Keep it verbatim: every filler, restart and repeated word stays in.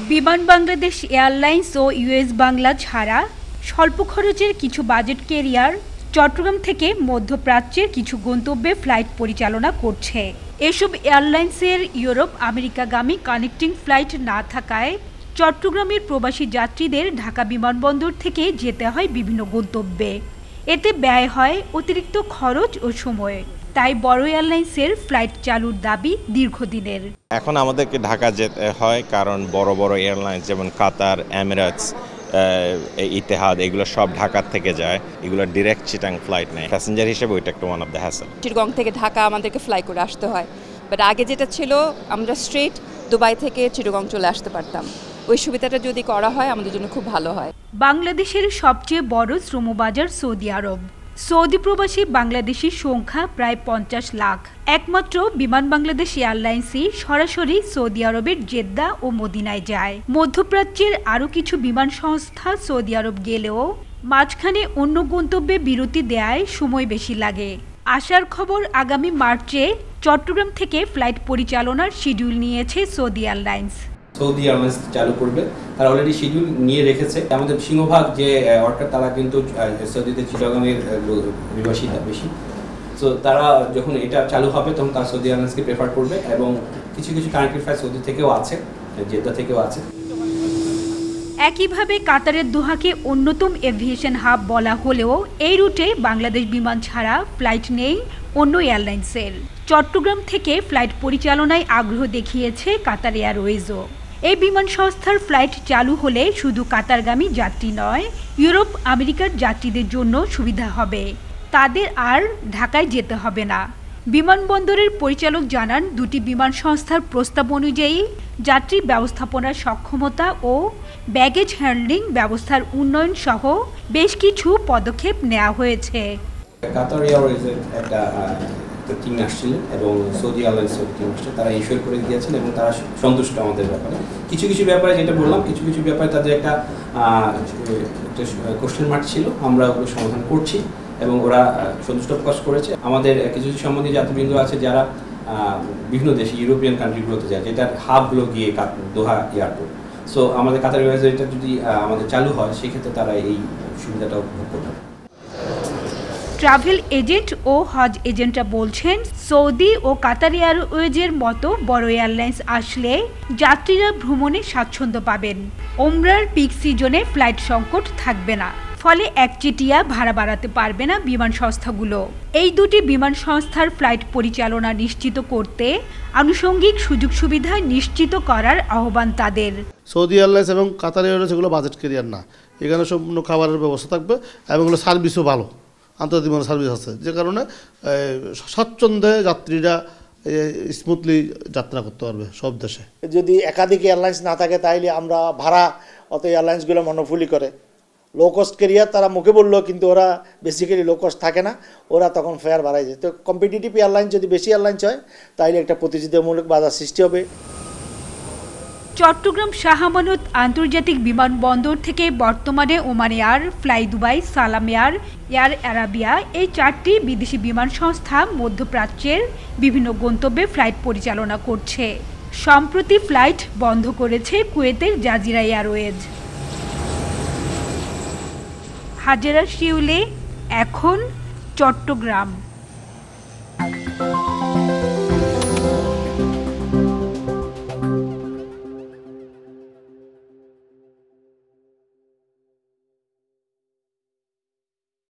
বিমান বাংলাদেশ এয়ারলাইন্স ও ইউএস বাংলা ছাড়া স্বল্প খরচের কিছু বাজেট ক্যারিয়ার চট্টগ্রাম থেকে মধ্যপ্রাচ্যের কিছু গন্তব্যে ফ্লাইট পরিচালনা করছে। এসব এয়ারলাইন্সের ইউরোপ আমেরিকাগামী কানেক্টিং ফ্লাইট না থাকায় চট্টগ্রামের প্রবাসী যাত্রীদের ঢাকা বিমানবন্দর থেকে যেতে হয় বিভিন্ন গন্তব্যে। এতে ব্যয় হয় অতিরিক্ত খরচ ও সময়। তাই বড় এয়ারলাইন্সের ফ্লাইট চালুর দাবি দীর্ঘদিনের। এখন আমাদেরকে ঢাকা যেতে হয় কারণ বড় বড় এয়ারলাইন্স যেমন কাতার, এমিরেটস, ইতিহাদ এগুলো সব ঢাকা থেকে যায়। এগুলো ডিরেক্ট চিটাং ফ্লাইট নেই। প্যাসেঞ্জার হিসেবে ওইটা একটা one of the hassle. Chittagong থেকে ঢাকা আমাদেরকে ফ্লাই করে আসতে হয়, বাট আগে যেটা ছিল আমরা স্ট্রেট দুবাই থেকে চিটাগং চলে আসতে পারতাম। ওই সুবিধাটা যদি করা হয় আমাদের জন্য খুব ভালো হয়। বাংলাদেশের সবচেয়ে বড় শ্রমবাজার সৌদি আরব। সৌদি প্রবাসী বাংলাদেশির সংখ্যা প্রায় পঞ্চাশ লাখ। একমাত্র বিমান বাংলাদেশ এয়ারলাইন্সই সরাসরি সৌদি আরবের জেদ্দা ও মদিনায় যায়। মধ্যপ্রাচ্যের আরও কিছু বিমান সংস্থা সৌদি আরব গেলেও মাঝখানে অন্য গন্তব্যে বিরতি দেয়ায় সময় বেশি লাগে। আসার খবর আগামী মার্চে চট্টগ্রাম থেকে ফ্লাইট পরিচালনার শিডিউল নিয়েছে সৌদি এয়ারলাইন্স। সৌদি এয়ারলাইন্স চালু করবে, তারা অলরেডি শিডিউল নিয়ে রেখেছে। আমাদের সিংহভাগ যে ওয়ার্কার তারা কিন্তু সৌদিতে চিটাগংয়ের অধিবাসীরা বেশি। সো তারা যখন এটা চালু হবে তখন তারা সৌদি এয়ারলাইন্সকে প্রেফার করবে এবং কিছু কিছু কানেক্টিং ফ্লাইট সৌদি থেকেও আছে, জেদ্দা থেকেও আছে। একইভাবে কাতারের দোহাকে অন্যতম এভিয়েশন হাব বলা হলেও এই রুটে বাংলাদেশ বিমান ছাড়া ফ্লাইট নেই অন্য এয়ারলাইন্সের। চট্টগ্রাম থেকে ফ্লাইট পরিচালনায় আগ্রহ দেখিয়েছে কাতার এয়ারওয়েজও। এই বিমান সংস্থার ফ্লাইট চালু হলে শুধু কাতারগামী যাত্রী নয়, ইউরোপ আমেরিকার যাত্রীদের জন্য সুবিধা হবে। তাদের আর ঢাকায় যেতে হবে না। বিমানবন্দরের পরিচালক জানান, দুটি বিমান সংস্থার প্রস্তাব অনুযায়ী যাত্রী ব্যবস্থাপনার সক্ষমতা ও ব্যাগেজ হ্যান্ডলিং ব্যবস্থার উন্নয়ন সহ বেশ কিছু পদক্ষেপ নেওয়া হয়েছে। কাতার এয়ারওয়েজের একটা টিম আসছিলেন এবং সৌদি এয়ারলাইন্সের টিম আসছে, তারা ইনশিওর করে দিয়েছেন এবং তারা সন্তুষ্ট আমাদের ব্যাপারে। কিছু কিছু ব্যাপারে যেটা বললাম, কিছু কিছু ব্যাপারে তাদের একটা কোশ্চেন মার্ক ছিল, আমরা ওগুলো সমাধান করছি এবং ওরা সন্তুষ্ট প্রকাশ করেছে। আমাদের কিছু কিছু সম্বন্ধী যাত্রীবৃন্দ আছে যারা বিভিন্ন দেশে ইউরোপিয়ান কান্ট্রিগুলোতে যায়, যেটার হাবগুলো গিয়ে দোহা এয়ারপোর্ট। সো আমাদের কাতার এয়ারওয়েজের এটা যদি আমাদের চালু হয় সেক্ষেত্রে তারা এই সুবিধাটা উপভোগ করতে পারে। ট্রাভেল এজেন্ট ও হজ এজেন্টরা বলছেন, সৌদি ও কাতার এয়ারওয়েজের মতো বড় এয়ারলাইন্স আসলে যাত্রীরা ভ্রমণে স্বাচ্ছন্দ্য পাবেন। ওমরার পিক সিজনে ফ্লাইট সংকট থাকবে না, ফলে একচেটিয়া ভাড়া বাড়াতে পারবে না বিমান সংস্থাগুলো। এই দুটি বিমান সংস্থার ফ্লাইট পরিচালনা নিশ্চিত করতে আনুষঙ্গিক সুযোগ সুবিধা নিশ্চিত করার আহ্বান তাদের। সৌদি এয়ারলাইন্স এবং কাতার এয়ারলাইন্স এগুলো বাজেট ক্যারিয়ার না, এখানে সম্পূর্ণ খাবারের ব্যবস্থা থাকবে এবং এগুলো সার্ভিসও ভালো, আন্তর্জাতিক বিমান সার্ভিস আছে, যে কারণে স্বাচ্ছন্দ্যে যাত্রীরা স্মুথলি যাত্রা করতে পারবে সব দেশে। যদি একাধিক এয়ারলাইন্স না থাকে তাইলে আমরা ভাড়া অত এয়ারলাইন্সগুলো মনোফুলি করে লো কস্ট ক্যারিয়ার, তারা মুখে বললো কিন্তু ওরা বেসিক্যালি লো কস্ট থাকে না, ওরা তখন ফেয়ার বাড়ায় যায়। তো কম্পিটিটিভ এয়ারলাইন যদি বেশি এয়ারলাইন্স হয় তাইলে একটা প্রতিযোগিতামূলক বাজার সৃষ্টি হবে। চট্টগ্রাম শাহ আমানত আন্তর্জাতিক বিমানবন্দর থেকে বর্তমানে Oman air, fly Dubai, Salam air, air Arabia এই চারটি বিদেশি বিমান সংস্থা মধ্যপ্রাচ্যের বিভিন্ন গন্তব্যে ফ্লাইট পরিচালনা করছে। সম্প্রতি ফ্লাইট বন্ধ করেছে কুয়েতের জাজিরা এয়ারওয়েজ। হাজেরা শিউলে, এখন, চট্টগ্রাম।